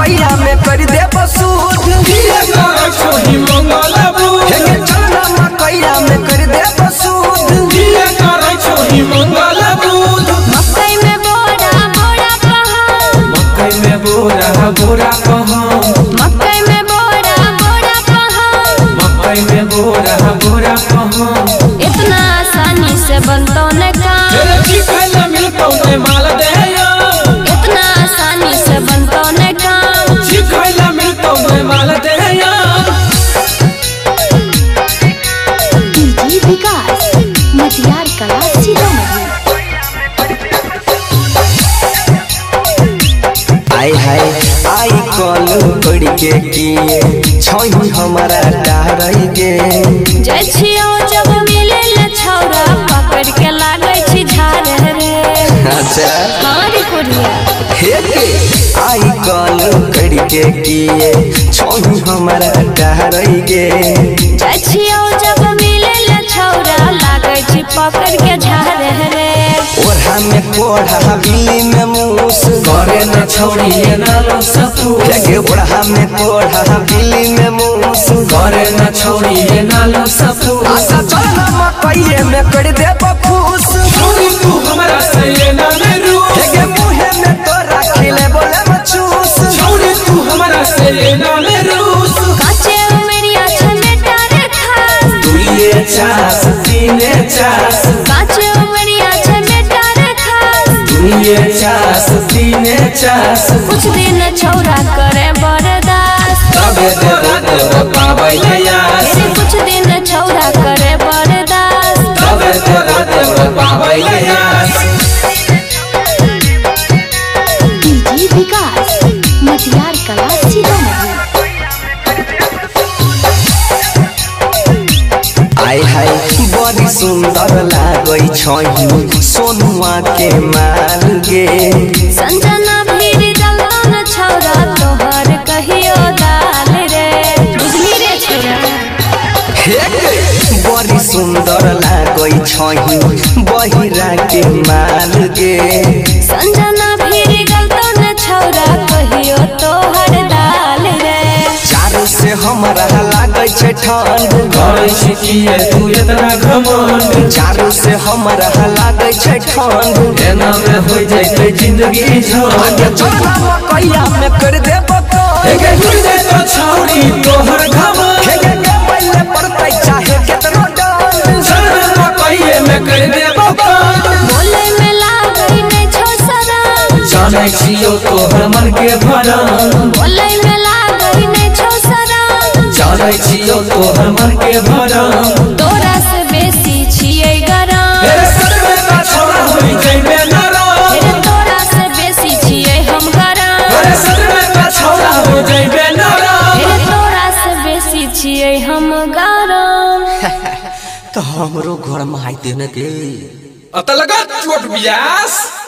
मकैया में कर दे बसूद चलना मकैया में कर दे बसूद मकई में बोरा बोरा कहाँ मकई में बोरा बोरा कहाँ मकई में बोरा बोरा कहाँ मकई में बोरा बोरा कहाँ इतना आसानी से बनतो न काम मिलता माल दे इतना आसानी से बनतो न काम सिखैला मिलता माल दे डीजे विकास मटियार कला सीतामढ़ी। आई हाय आई कॉल पड़ के किए छही हमारा डरई गे जय छियो जब मिले ल छौरा पकड़ के लागे छी झारे रे अच्छा हारी कुड़िया हे के आई कॉल पड़ के किए छही हमारा डरई गे जय छियो जब मिले ल छौरा लागे छी पकड़ के झारे रे ओढ़ा में कोढ़ा बिल्ली में मूस करे न छोड़ी ये नालो सपू लगे ओढ़ा में कोढ़ा बिल्ली में मूस करे न छोड़ी ये नालो सपू आशा चलना मकैये में कर दे बफूस छोड़ी तू हमारा से ये ना रू लगे मुहे में तोरा खिले बोले मचूस छोड़ी तू हमारा से ये ना रूस काचे उमरिया छमेटा रे खास दुइये चास तीने चास काचे उमरिया छमेटा रे खास दुइये चास तीने चास कुछ दिन छौरा करे बर्दाश्त तबे देव पाबै यास मेरे कुछ दिन छौरा करे बर्दाश्त तबे देव पाबै यास डीजे विकास मटियार कला सीतामढ़ी। आई हाय बड़ी सुंदर लागई छही सोनुआ के माल गे संजना भीड़ जलतो न छौरा तोहर कहियो दाल रे बुझली रे छौरा हे गे बड़ी सुंदर लागई छही बहिरा के माल गे संजना भीड़ जलतो न छौरा कहियो तोहर दाल रे चारों से हमरा लागई छै ठंड करे छिए तू इतना घमंड चारों से हमरा लागई छै ठंड एना में हो जैते जिंदगी आगे झंड चलना मकैया में कर दे बकौल एके गुजरे तो छौड़ी तोहर घमंड हे गे पहले पड़तै चाहे केतनो डाल चल मकइये में कर दे बकौल बोले में लागई नै छौ सराम जाने छियो तोहर मन के भरम बोले में लागई नै छौ सराम जाने छियो तोहर मन के भरम तोरा से बेसी छियै गरम मेरे सर में का छोरा होई जइबे नरम मेरे तोरा से बेसी छियै हम गरम मेरे सर में का छोरा हो जइबे नरम मेरे तोरा से बेसी छियै हम गरम तो हमरो घर में आइते न के अत लगा चोट बियास।